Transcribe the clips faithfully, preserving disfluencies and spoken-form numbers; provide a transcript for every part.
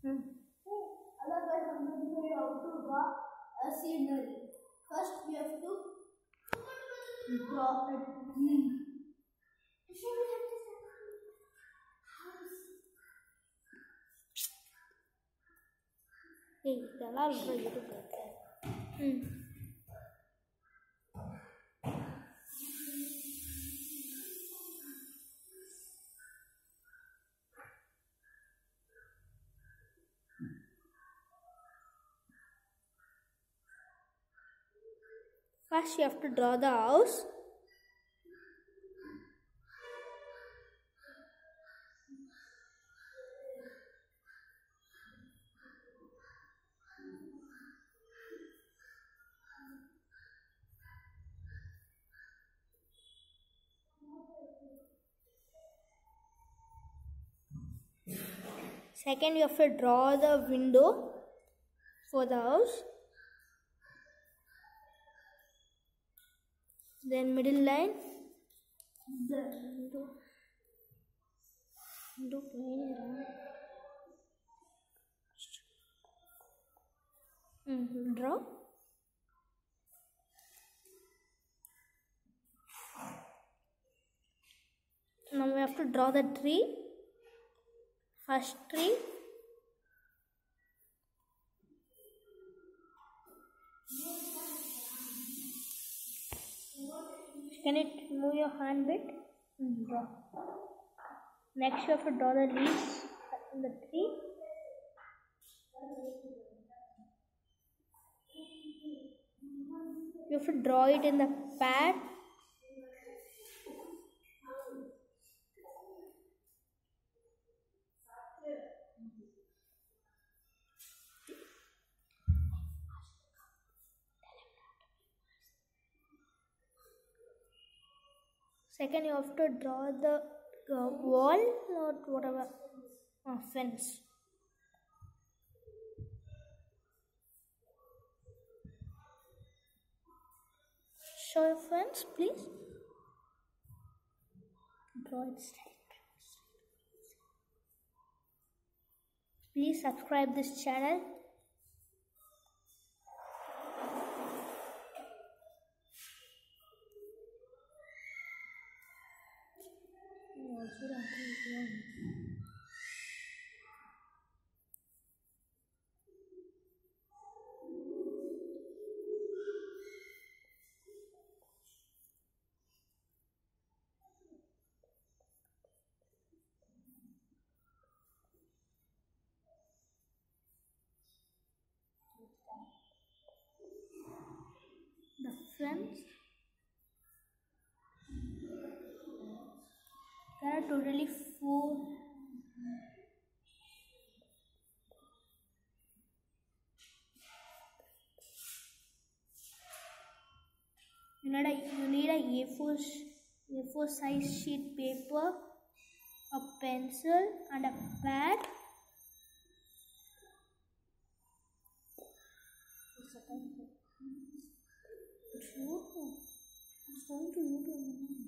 Hmm. Hello guys, I'm going to show you how to draw a scenery. First, we have to draw a tree. Hey, இதெல்லாம் ரொம்ப இருக்கு. ம் First, you have to draw the house. Second, you have to draw the window for the house. Then middle line. The window. Window plain around. Mm-hmm. Draw. Now we have to draw the tree. First tree. Can it move your hand bit? Mm, draw. Next you have to draw the leaves in the tree. You have to draw it in the pad. Second, you have to draw the uh, wall or whatever uh, fence. Show your fence, please. Draw it straight. Please subscribe this channel. The fence. There are totally four. You need a you need a A four A four size sheet paper, a pencil, and a pad. It's going to YouTube.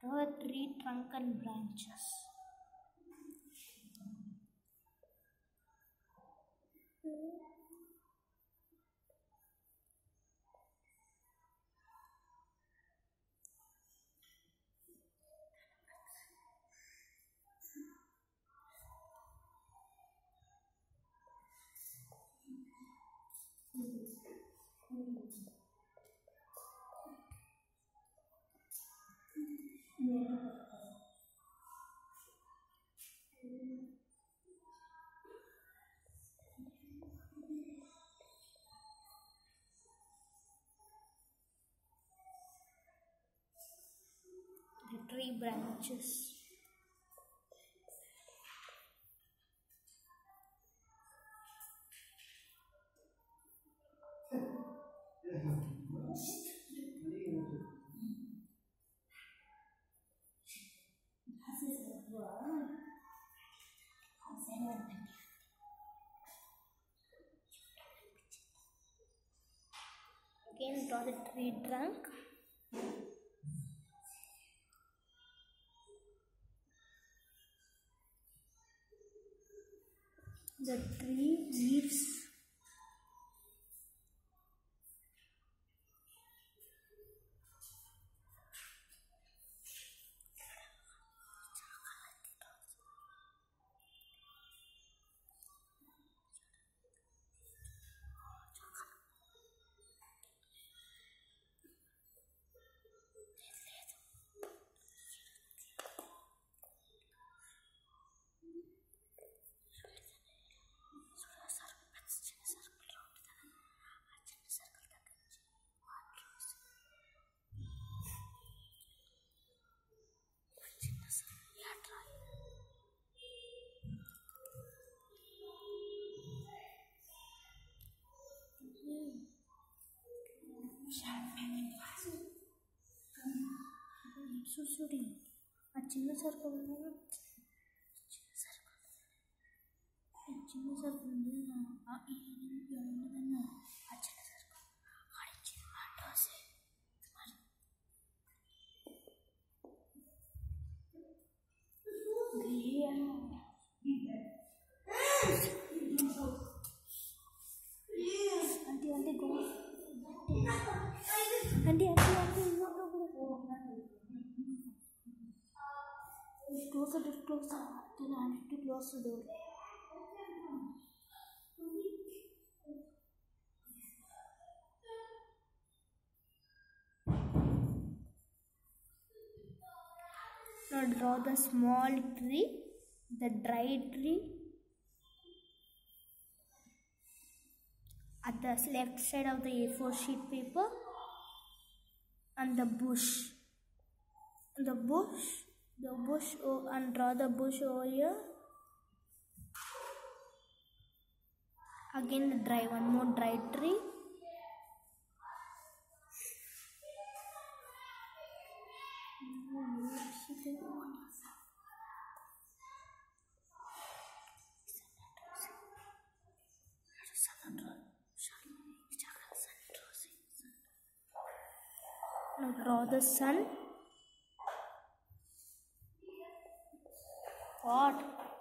Draw the tree trunk and branches. The tree branches. Again, draw the tree trunk. The tree leaves. So sorry. A చిన్న circle చిన్న circle చిన్న circle ఉంది ఆ ఏదన్నా ఆ చిన్న circle ఆడించి ఆటోసే మరి అంటే అంటే గో అంటే అంటే అంటే close the door, close the door. Then I need to close the door. Now draw the small tree, the dry tree at the left side of the A four sheet paper, and the bush. The bush. The bush oh, and draw the bush over here. Again the dry one more dry tree. Now draw the sun. What?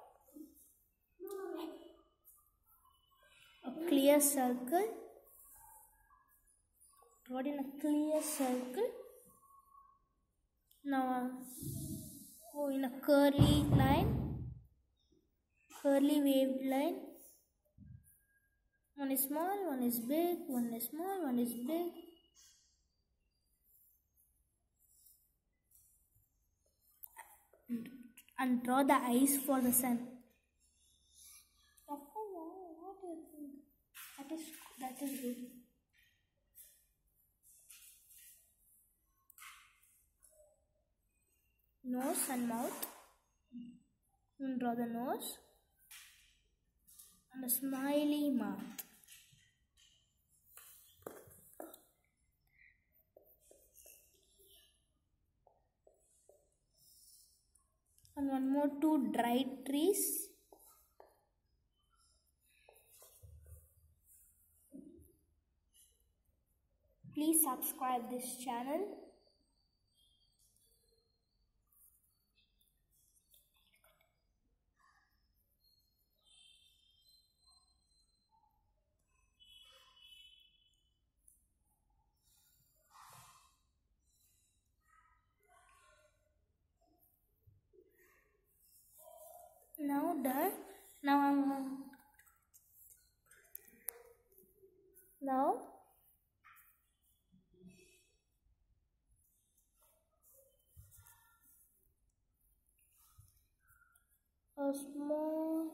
A clear circle. Draw in a clear circle. Now, oh, in a curly line, curly waved line. One is small, one is big, one is small, one is big. And draw the eyes for the sun. What do you think? That is that is good. Nose and mouth. And draw the nose and a smiley mouth. And one more two dry trees. Please subscribe this channel. Now done. Now I'm now a small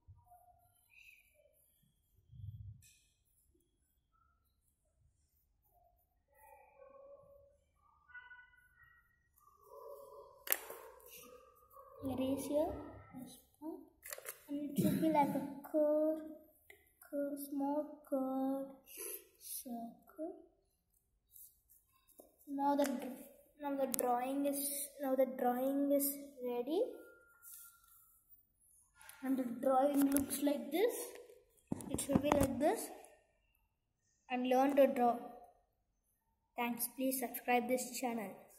erase here, and it should be like a curve, curve, small curve, circle. Now the now the drawing is now the drawing is ready, and the drawing looks like this. It should be like this, and learn to draw. Thanks. Please subscribe this channel.